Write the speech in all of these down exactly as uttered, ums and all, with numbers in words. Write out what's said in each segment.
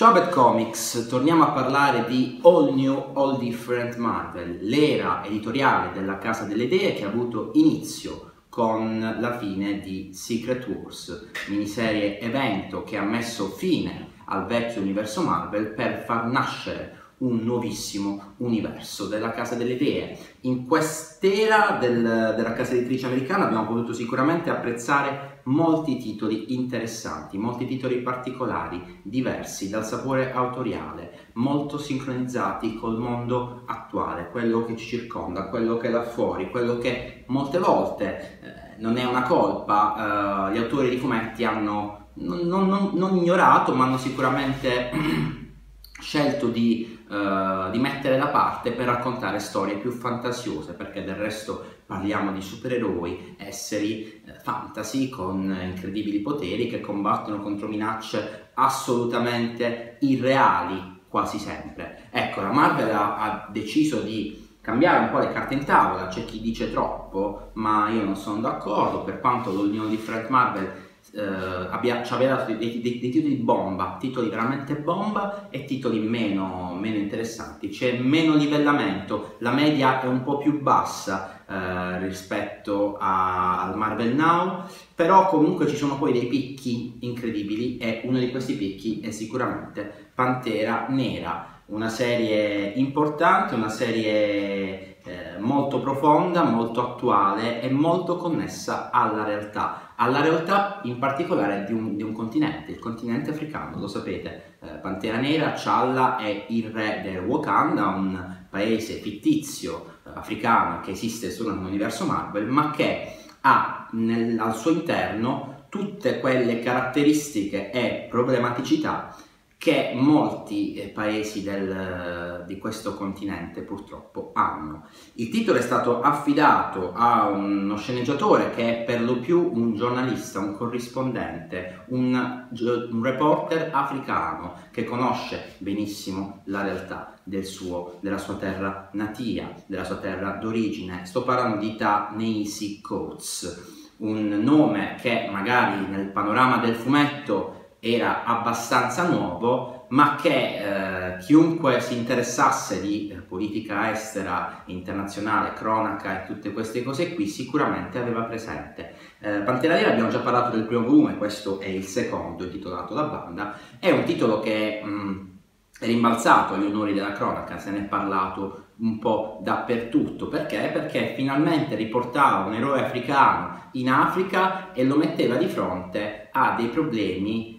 Ciao Bad Comics, torniamo a parlare di All New, All Different Marvel, l'era editoriale della Casa delle Idee che ha avuto inizio con la fine di Secret Wars, miniserie evento che ha messo fine al vecchio universo Marvel per far nascere un nuovissimo universo della Casa delle Idee. In quest'era del, della casa editrice americana abbiamo potuto sicuramente apprezzare molti titoli interessanti, molti titoli particolari, diversi, dal sapore autoriale, molto sincronizzati col mondo attuale, quello che ci circonda, quello che è là fuori, quello che molte volte eh, non è una colpa, eh, gli autori di fumetti hanno non, non, non ignorato, ma hanno sicuramente scelto di, uh, di mettere da parte per raccontare storie più fantasiose, perché del resto parliamo di supereroi, esseri eh, fantasy con incredibili poteri che combattono contro minacce assolutamente irreali quasi sempre. Ecco, la Marvel ha, ha deciso di cambiare un po' le carte in tavola, c'è chi dice troppo, ma io non sono d'accordo, per quanto l'Unione di Frank Marvel Uh, abbia, ci aveva dato dei, dei, dei titoli bomba, titoli veramente bomba e titoli meno, meno interessanti, c'è meno livellamento, la media è un po' più bassa uh, rispetto a, al Marvel Now, però comunque ci sono poi dei picchi incredibili e uno di questi picchi è sicuramente Pantera Nera, una serie importante, una serie Eh, molto profonda, molto attuale e molto connessa alla realtà, alla realtà in particolare di un, di un continente, il continente africano, lo sapete, eh, Pantera Nera, T'Challa è il re del Wakanda, un paese fittizio eh, africano che esiste solo nell'universo Marvel, ma che ha nel, al suo interno tutte quelle caratteristiche e problematicità che molti eh, paesi del, di questo continente purtroppo hanno. Il titolo è stato affidato a uno sceneggiatore che è per lo più un giornalista, un corrispondente, un, un reporter africano che conosce benissimo la realtà del suo, della sua terra natia, della sua terra d'origine. Sto parlando di Ta-Nehisi Coates, un nome che magari nel panorama del fumetto era abbastanza nuovo, ma che eh, chiunque si interessasse di eh, politica estera, internazionale, cronaca e tutte queste cose qui sicuramente aveva presente. Eh, Pantera Nera, abbiamo già parlato del primo volume, questo è il secondo, intitolato La Banda, è un titolo che mh, è rimbalzato agli onori della cronaca, se ne è parlato un po' dappertutto. Perché? Perché finalmente riportava un eroe africano in Africa e lo metteva di fronte a dei problemi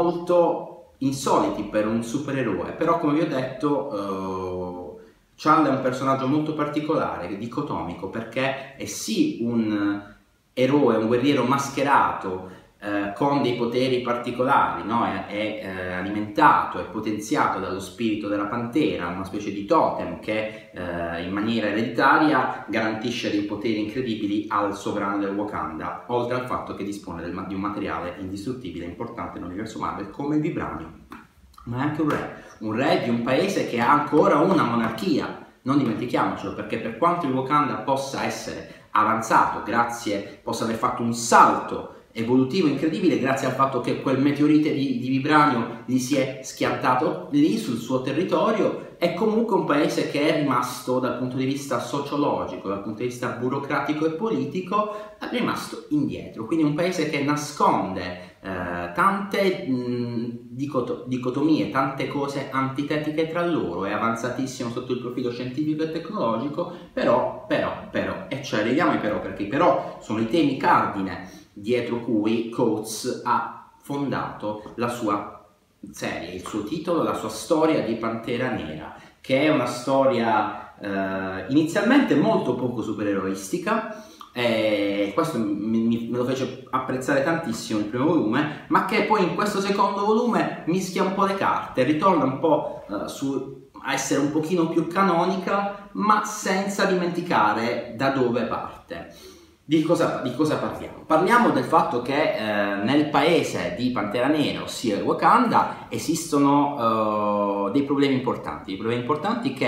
molto insoliti per un supereroe, però come vi ho detto uh, T'Challa è un personaggio molto particolare, dicotomico, perché è sì un eroe, un guerriero mascherato uh, con dei poteri particolari, no? è, è uh, alimentato, è potenziato dallo spirito della pantera, una specie di totem che uh, in maniera ereditaria garantisce dei poteri incredibili al sovrano del Wakanda, oltre al fatto che dispone del, di un materiale indistruttibile importante nell'universo Marvel come il vibranio. Ma è anche un re, un re di un paese che ha ancora una monarchia, non dimentichiamocelo, perché per quanto il Wakanda possa essere avanzato, grazie, possa aver fatto un salto evolutivo incredibile grazie al fatto che quel meteorite di, di vibranio gli si è schiantato lì sul suo territorio, è comunque un paese che è rimasto dal punto di vista sociologico, dal punto di vista burocratico e politico, è rimasto indietro, quindi un paese che nasconde eh, tante mh, dicot dicotomie, tante cose antitetiche tra loro, è avanzatissimo sotto il profilo scientifico e tecnologico, però, però, però, e ci arriviamo ai però, perché i però sono i temi cardine dietro cui Coates ha fondato la sua serie, il suo titolo, la sua storia di Pantera Nera, che è una storia eh, inizialmente molto poco supereroistica, e questo mi, mi, me lo fece apprezzare tantissimo il primo volume, ma che poi in questo secondo volume mischia un po' le carte, ritorna un po' eh, su a essere un pochino più canonica, ma senza dimenticare da dove parte. Di cosa, di cosa parliamo? Parliamo del fatto che eh, nel paese di Pantera Nera, ossia il Wakanda, esistono eh, dei problemi importanti, dei problemi importanti che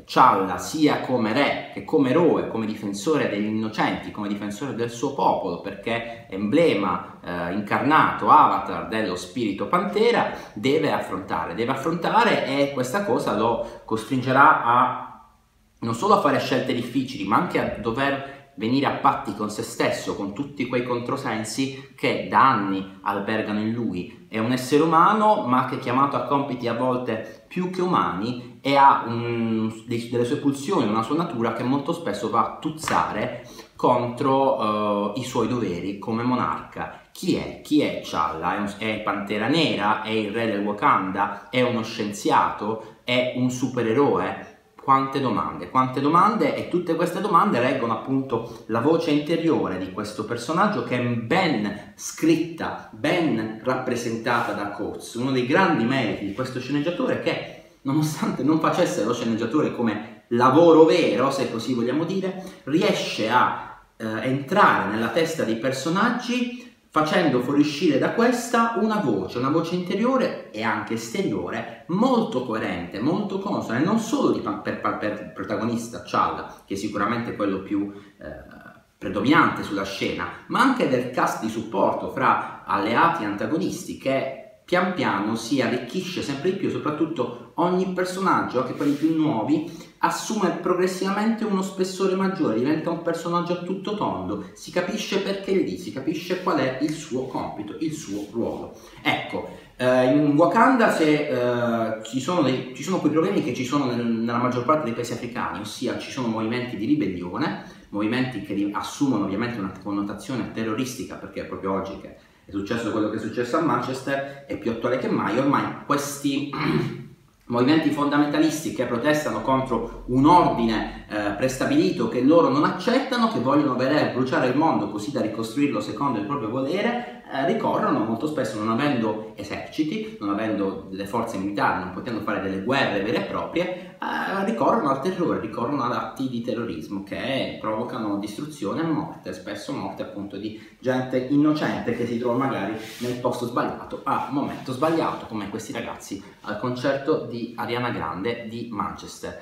T'Challa sia come re che come eroe, come difensore degli innocenti, come difensore del suo popolo, perché emblema eh, incarnato, avatar dello spirito pantera, deve affrontare, deve affrontare e questa cosa lo costringerà a non solo a fare scelte difficili, ma anche a dover venire a patti con se stesso, con tutti quei controsensi che da anni albergano in lui. È un essere umano, ma che è chiamato a compiti a volte più che umani e ha un, delle sue pulsioni, una sua natura che molto spesso va a tuzzare contro uh, i suoi doveri come monarca. Chi è? Chi è T'Challa? È, un, è Pantera Nera? È il re del Wakanda? È uno scienziato? È un supereroe? Quante domande, quante domande, e tutte queste domande reggono appunto la voce interiore di questo personaggio, che è ben scritta, ben rappresentata da Coates. Uno dei grandi meriti di questo sceneggiatore è che, nonostante non facesse lo sceneggiatore come lavoro vero, se così vogliamo dire, riesce a eh, entrare nella testa dei personaggi facendo fuoriuscire da questa una voce, una voce interiore e anche esteriore molto coerente, molto consona, e non solo di, per, per, per il protagonista T'Challa, che è sicuramente quello più eh, predominante sulla scena, ma anche del cast di supporto fra alleati e antagonisti, che pian piano si arricchisce sempre di più. Soprattutto ogni personaggio, anche quelli più nuovi, assume progressivamente uno spessore maggiore, diventa un personaggio a tutto tondo, si capisce perché è lì, si capisce qual è il suo compito, il suo ruolo. Ecco, eh, in Wakanda se, eh, ci, sono dei, ci sono quei problemi che ci sono nel, nella maggior parte dei paesi africani, ossia ci sono movimenti di ribellione, movimenti che assumono ovviamente una connotazione terroristica, perché è proprio oggi che è successo quello che è successo a Manchester, è più attuale che mai. Ormai questi movimenti fondamentalisti che protestano contro un ordine eh, prestabilito che loro non accettano, che vogliono vedere bruciare il mondo così da ricostruirlo secondo il proprio volere, eh, ricorrono molto spesso, non avendo eserciti, non avendo delle forze militari, non potendo fare delle guerre vere e proprie, eh, ricorrono al terrore, ricorrono ad atti di terrorismo che provocano distruzione e morte, spesso morte appunto di gente innocente che si trova magari nel posto sbagliato al momento sbagliato, come questi ragazzi al concerto di Ariana Grande di Manchester.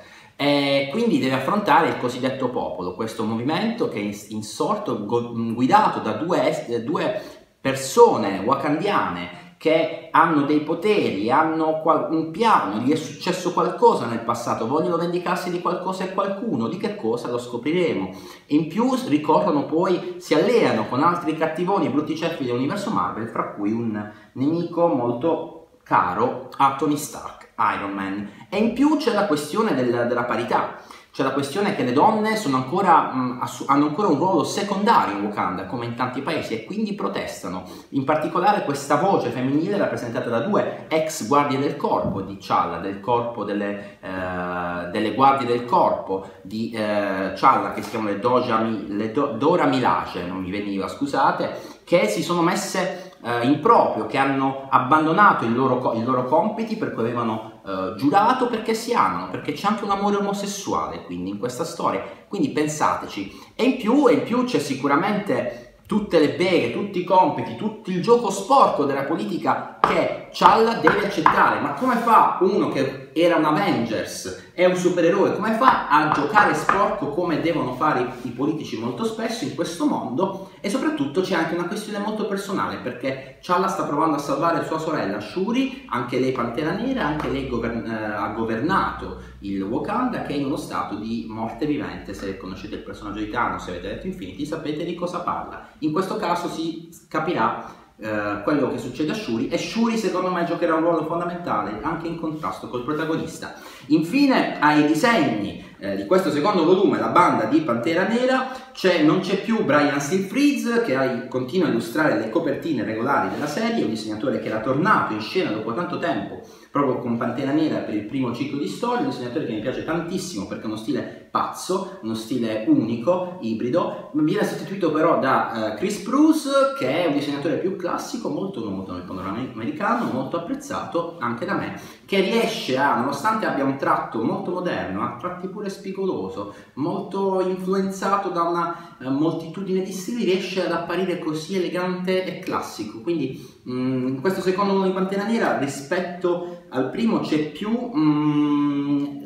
E quindi deve affrontare il cosiddetto popolo, questo movimento che è insorto, guidato da due, due persone wakandiane che hanno dei poteri, hanno un piano, gli è successo qualcosa nel passato, vogliono vendicarsi di qualcosa e qualcuno, di che cosa lo scopriremo. E in più ricorrono poi, si alleano con altri cattivoni e brutti ceppi dell'universo Marvel, fra cui un nemico molto caro a Tony Stark, Iron Man. E in più c'è la questione del, della parità. C'è la questione che le donne sono ancora, mh, hanno ancora un ruolo secondario in Wakanda, come in tanti paesi, e quindi protestano. In particolare questa voce femminile è rappresentata da due ex guardie del corpo di T'Challa, del corpo delle, eh, delle guardie del corpo di eh, T'Challa, che si chiamano le, Doja, le Do, Dora Milaje, non mi veniva, scusate, che si sono messe eh, in proprio, che hanno abbandonato i loro, i loro compiti per cui avevano Uh, giurato, perché si amano, perché c'è anche un amore omosessuale quindi in questa storia, quindi pensateci. E in più, e in più c'è sicuramente tutte le beghe, tutti i compiti, tutto il gioco sporco della politica che T'Challa deve accettare. Ma come fa uno che era un Avengers, è un supereroe, come fa a giocare sporco come devono fare i, i politici molto spesso in questo mondo? E soprattutto c'è anche una questione molto personale, perché T'Challa sta provando a salvare sua sorella Shuri, anche lei Pantera Nera, anche lei govern eh, ha governato il Wakanda, che è in uno stato di morte vivente. Se conoscete il personaggio di Thanos, se avete letto Infinity, sapete di cosa parla. In questo caso si capirà Uh, quello che succede a Shuri, e Shuri secondo me giocherà un ruolo fondamentale anche in contrasto col protagonista. Infine, ai disegni eh, di questo secondo volume, la banda di Pantera Nera, non c'è più Brian Stilfreeze, che ha, continua a illustrare le copertine regolari della serie, un disegnatore che era tornato in scena dopo tanto tempo proprio con Pantera Nera per il primo ciclo di storia, un disegnatore che mi piace tantissimo perché ha uno stile pazzo, uno stile unico, ibrido. Viene sostituito però da uh, Chris Bruce, che è un disegnatore più classico, molto noto nel panorama americano, molto apprezzato anche da me, che riesce a, nonostante abbia un tratto molto moderno, a tratti pure spigoloso, molto influenzato da una uh, moltitudine di stili, riesce ad apparire così elegante e classico. Quindi mh, in questo secondo volume di Pantera Nera, rispetto al primo, c'è più, mh,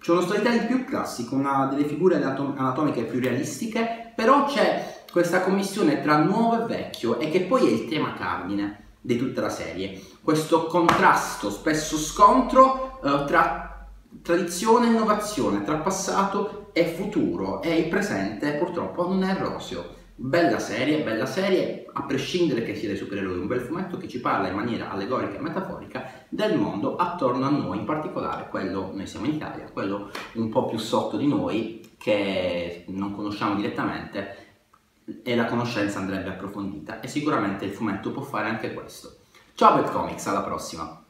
c'è uno storytelling più classico, una delle figure anatom- anatomiche più realistiche, però c'è questa commissione tra nuovo e vecchio, e che poi è il tema cardine di tutta la serie. Questo contrasto, spesso scontro, eh, tra tradizione e innovazione, tra passato e futuro, e il presente purtroppo non è roseo. Bella serie, bella serie, a prescindere che sia dei supereroi, un bel fumetto che ci parla in maniera allegorica e metaforica del mondo attorno a noi, in particolare quello, noi siamo in Italia, quello un po' più sotto di noi, che non conosciamo direttamente, e la conoscenza andrebbe approfondita, e sicuramente il fumetto può fare anche questo. Ciao Webcomics, alla prossima!